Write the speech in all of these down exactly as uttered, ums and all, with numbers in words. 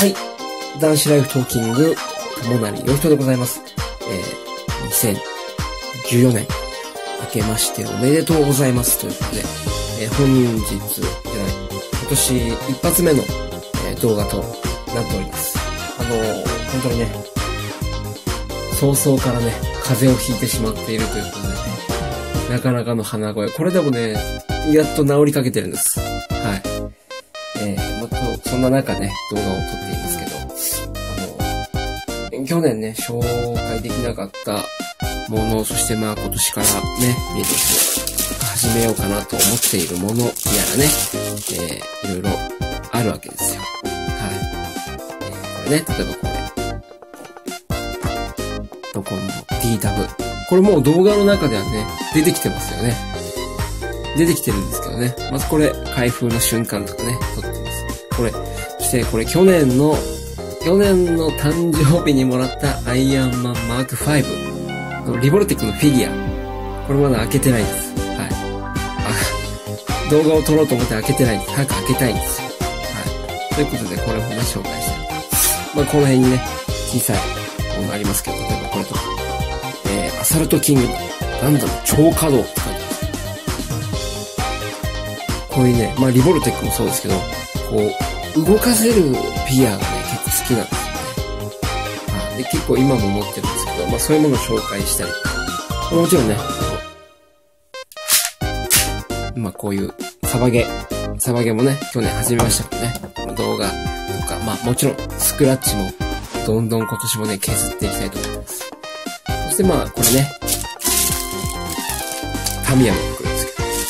はい。男子ライフトーキング、友成よひとでございます。えー、にせんじゅうよねん、明けましておめでとうございますということで、えー、本日、じゃない、今年一発目の、えー、動画となっております。あのー、本当にね、早々からね、風邪をひいてしまっているということでね、なかなかの鼻声。これでもね、やっと治りかけてるんです。はい。えー、もっと、そんな中ね、動画を撮っていますけど、あの、去年ね、紹介できなかったもの、そしてまあ今年からね、見ると始めようかなと思っているものやらね、えー、いろいろあるわけですよ。はい。えー、これね、例えばこれ。どこの ディーダブ。これもう動画の中ではね、出てきてますよね。出てきてるんですけどね。まずこれ、開封の瞬間とかね、撮ってます。これ、そしてこれ去年の、去年の誕生日にもらったアイアンマンマークファイブ。リボルテックのフィギュア。これまだ開けてないんです。はい。あ、動画を撮ろうと思って開けてないんです。早く開けたいんですよ。はい。ということで、これもね、紹介してる。まあ、この辺にね、小さいものありますけど、例えばこれとか。えー、アサルトキング、なんだろう、超稼働って書いてます。こういうね、まあ、リボルテックもそうですけど、こう、動かせるフィギュアがね、結構好きなんですよね。で、結構今も持ってるんですけど、まあそういうものを紹介したり。もちろんね、まあこういうサバゲ、サバゲもね、去年始めましたからね。この動画とか、まあもちろんスクラッチもどんどん今年もね、削っていきたいと思います。そしてまあこれね、タミヤの袋です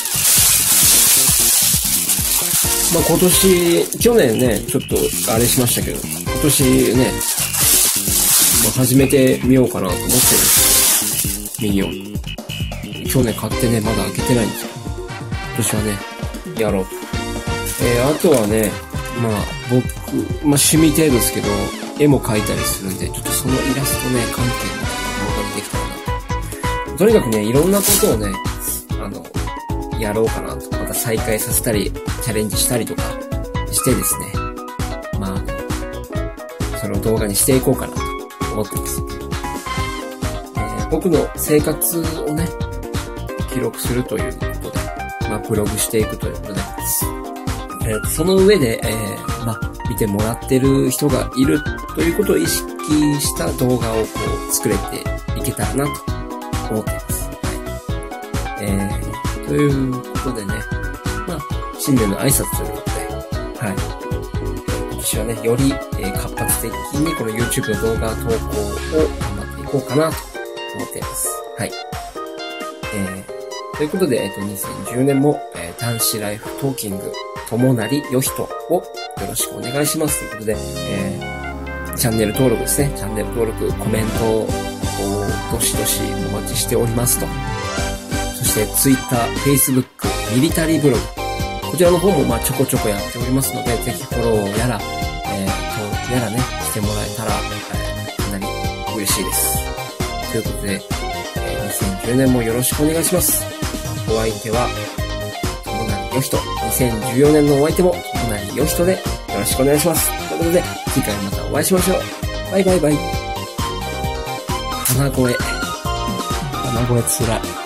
けど。まあ今年、去年ね、ちょっとあれしましたけど、今年ね、始めてみようかなと思ってるんですよ。ミニオン。去年買ってね、まだ開けてないんですよ。今年はね、やろうと。えー、あとはね、まあ、僕、まあ趣味程度ですけど、絵も描いたりするんで、ちょっとそのイラストね、関係の動画にできたらなと。とにかくね、いろんなことをね、あの、やろうかなと。また再開させたり、チャレンジしたりとかしてですね。まあ、それを動画にしていこうかなと。思ってます。えー、僕の生活をね、記録するということで、まあ、ブログしていくということで、えー、その上で、えー、まあ、見てもらってる人がいるということを意識した動画をこう作れていけたらなと思っています。はい。えー、ということでね、まあ、新年の挨拶ということで、はい。今年はね、より、えー、活発的にこの YouTube の動画投稿を頑張っていこうかなと思っています。はい。えー、ということで、えっと、にせんじゅうねんも、えー、男子ライフトーキング、友成よひとをよろしくお願いします。ということで、えー、チャンネル登録ですね。チャンネル登録、コメントをどしどしお待ちしておりますと。そして、Twitter、Facebook、ミリタリーブログ、こちらの方もまあちょこちょこやっておりますので、ぜひフォローやら、えー、登録やらね、してもらえたら、えー、かなり嬉しいです。ということで、えー、にせんじゅうねんもよろしくお願いします。お相手は、友成よひと。にせんじゅうよねんのお相手も、友成よひとでよろしくお願いします。ということで、次回またお会いしましょう。バイバイバイ。鼻声。鼻声つらい。